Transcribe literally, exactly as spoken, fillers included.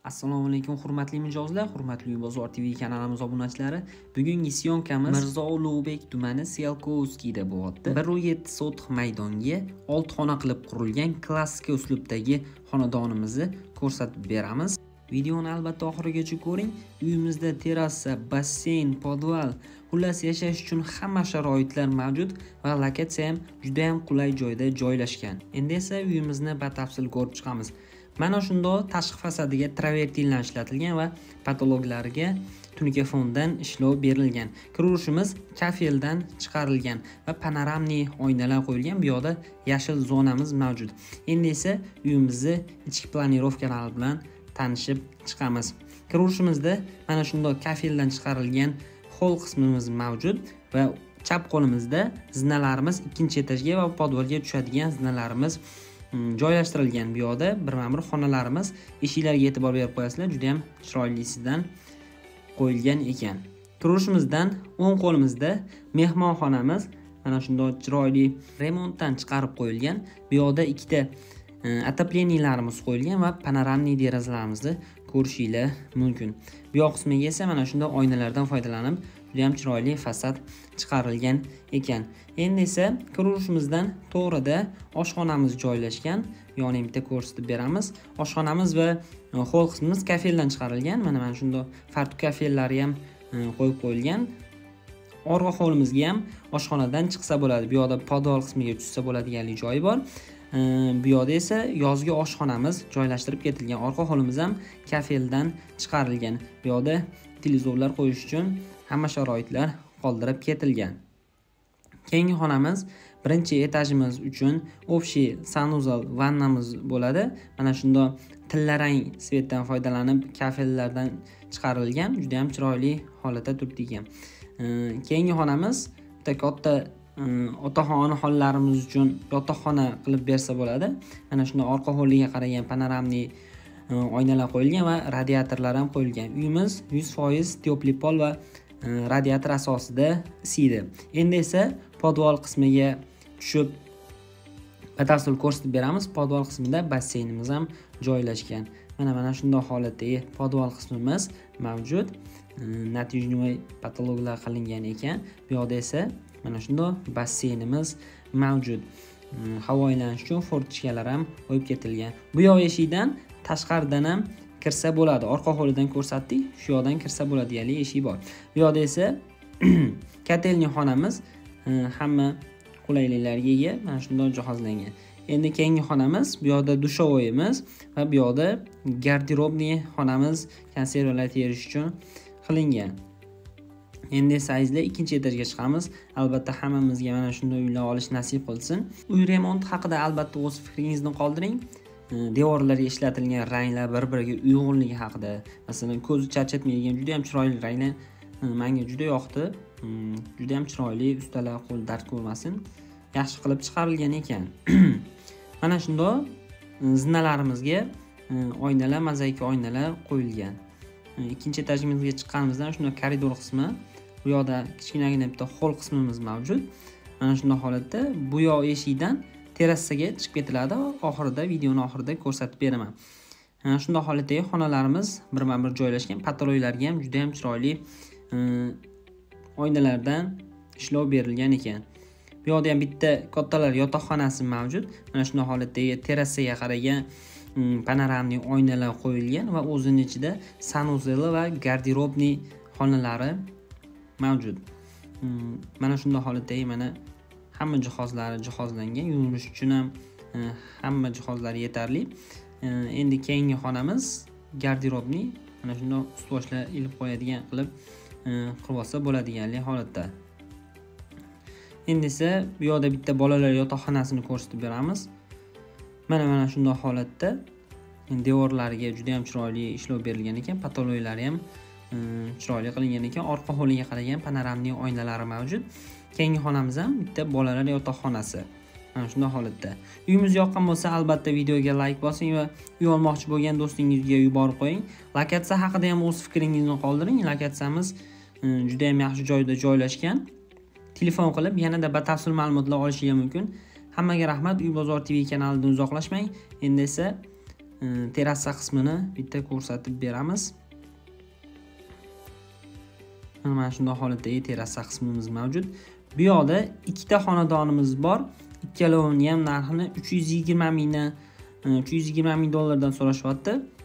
Assalomu alaykum hurmatli mijozlar, hurmatli Bozor T V kanalimiz obunachilari. Bugungi syonkamiz Mirzo Ulug'bek tumani Selkovskiyda bo'lyapti. bir nuqta yetti sotix maydonga olti xona qilib qurilgan klassik uslubdagi xonadonimizni ko'rsatib beramiz. Videoni albatta oxirigacha ko'ring. Uyimizda terrasa, basseyn, podval, xullas yashash uchun hamma sharoitlar mavjud va lokatsiya ham juda ham qulay joyda joylashgan. Endi esa uyimizni batafsil ko'rib chiqamiz. Mana shundoq tashqi fasadiga travertinlar ishlatilgan va patologlariga tunika fondan ishlov berilgan. Kiruvishimiz kafeldan chiqarilgan va panoramli oynalar qo'yilgan. Bu yoqda yashil zonamiz mavjud. Endi esa uyimizni ichki planirovkalari bilan tanishib chiqamiz. Kiruvishimizda mana shundoq kafeldan chiqarilgan hol qismimiz mavjud va chap qo'limizda zinalarimiz ikkinchi etajga va podvalga tushadigan zinalarimiz joylashtirilgan. Bu yoqda birma-bir xonalarimiz, eshiklarga e'tibor berib qo'yasizlar, juda ham chiroylisidan qo'yilgan ekan. Kiruvishimizdan o'ng qo'limizda mehmonxonamiz mana shunday chiroyli remontdan chiqarib qo'yilgan. Bu yoqda ikkita отоплениyalarimiz qo'yilgan va panoramli derazalarimizni ko'rishinglar mumkin. Bu yoq qismiga esa mana shunday oynalardan foydalanib juda ham chiroyli fasad chiqarilgan ekan. Endi esa kiruvishimizdan to'g'rida oshxonamiz joylashgan. Yoni bitta ko'rsatib beramiz. Oshxonamiz va hol qismimiz kafeldan chiqarilgan. Mana mana shunday fartuh kafellari ham qo'yib qo'yilgan. Orqa hovlimizga ham oshxonadan chiqsa bo'ladi. Bu yoqda podval qismiga tushsa bo'ladiganlik joyi bor. Bu yoqda esa yozgi oshxonamiz joylashtirib ketilgan. Orqa hovlimiz ham kafeldan chiqarilgan. Bu yoqda televizorlar qo'yish uchun hamma sharoitlar qoldirib ketilgan. Keyingi xonamiz birinchi etajimiz uchun общий sanuzal vannamiz bo'ladi. Mana shunday tillarang svetdan foydalanib kafellardan chiqarilgan, juda ham chiroyli holatda turibdi ekan. Keyingi xonamiz bitta katta otaxona xonlarimiz uchun yotoqxona qilib bersa bo'ladi. Mana shunday orqa hovliga qaragan panoramli oynalar qo'yilgan va radiatorlar ham qo'yilgan. Uyimiz yuz foiz teplый pol va radiator asosida isiydi. Endi esa podval qismiga tushib batafsil ko'rsatib beramiz. Podval qismida basseynimiz ham joylashgan. Mana mana shunday holatdagi podval qismimiz mavjud. Natijnoy patologlar qilingan ekan. Bu yoqda esa mana shunday basseynimiz mavjud. Havo aylanish uchun fortichkalar ham qo'yib ketilgan. Bu yoq eshikdan tashqaridan ham kirsa bo'ladi. Orqa hovlidan ko'rsatdik, shu yoqdan kirsa bo'ladiganlik eshik bor. Bu yoqda esa kotelniy xonamiz hamma qulayliklarga ega, mana shunday jihozlangan. Endi keyingi xonamiz, bu yoqda dushovoyimiz va bu yoqda garderobniy xonamiz konservalar terish uchun qilingan. Endi saizda ikkinchi etajga chiqamiz. Albatta hammamizga mana shunday uylar olish nasib qilsin. Uy remont haqida albatta o'z fikringizni qoldiring. Devorlarga ishlatilgan ranglar bir-biriga uyg'unligi haqida, masalan, ko'zni charchatmaydigan juda ham chiroyli ranglar menga juda yoqdi. Juda ham chiroyli, ustalar qo'l dard ko'rmasin. Yaxshi qilib chiqarilgan ekan. Mana shunday zinalarimizga oynalar, mozaika oynalar qo'yilgan. Ikkinchi etajimizga chiqqanimizdan shunday koridor qismi, bu yoqda kichkinagina bitta hol qismimiz mavjud. Mana shunday holatda bu yoq eshikdan terrasaga chiqib ketiladi. Oxirida, videoni oxirida ko'rsatib beraman. Mana shunday holatdagi xonalarimiz birma-bir joylashgan. Patologlarga ham juda ham chiroyli oynalardan ishlov berilgan ekan. Bu yoqda ham bitta kattalar yotoqxonasi mavjud. Mana shunday holatdagi terrasaga qaragan panoramli oynalar qo'yilgan va o'zining ichida sanuzeli va garderobniy xonalari mavjud. Mana shunday holatdagi mana hamma jihozlari jihozlangan. Yuvinish uchun ham hamma jihozlar yetarli. Endi keyingi xonamiz garderobniy, mana shunday ust-boshlar ilib qo'yadigan qilib qilib olsa bo'ladiganlik holatda. Endi esa bu yoqda bitta bolalar yotoqxonasini ko'rsatib beramiz. Mana mana shunday holatda devorlariga juda ham chiroyli ishlov berilgan ekan, patologlari ham chiroyli qilingan ekan. Orqa hovliga qaragan panoramli oynalari mavjud. Keyingi xonamiz ham bitta bolalar yotoqxonasi. Mana shunday holatda. Uyimiz yoqqan bo'lsa, albatta videoga like bosing va uy olmoqchi bo'lgan do'stingizga yuborib qo'ying. Lokatsiya haqida ham o'z fikringizni qoldiring. Lokatsiyamiz juda ham yaxshi joyda joylashgan. Telefon qilib yanada batafsil ma'lumotlar olishingiz mumkin. Hammaga rahmat. Uy Bozor T V kanalidan uzoqlashmang. Endi esa terasa qismini bitta ko'rsatib beramiz. Mana shunday holatdagi terasa qismimiz mavjud. Bu yoqda ikkita xonadonimiz bor. Ikkalovining ham narxini uch yuz yigirma mingdan uch yuz yigirma ming dollardan so'rashyapti.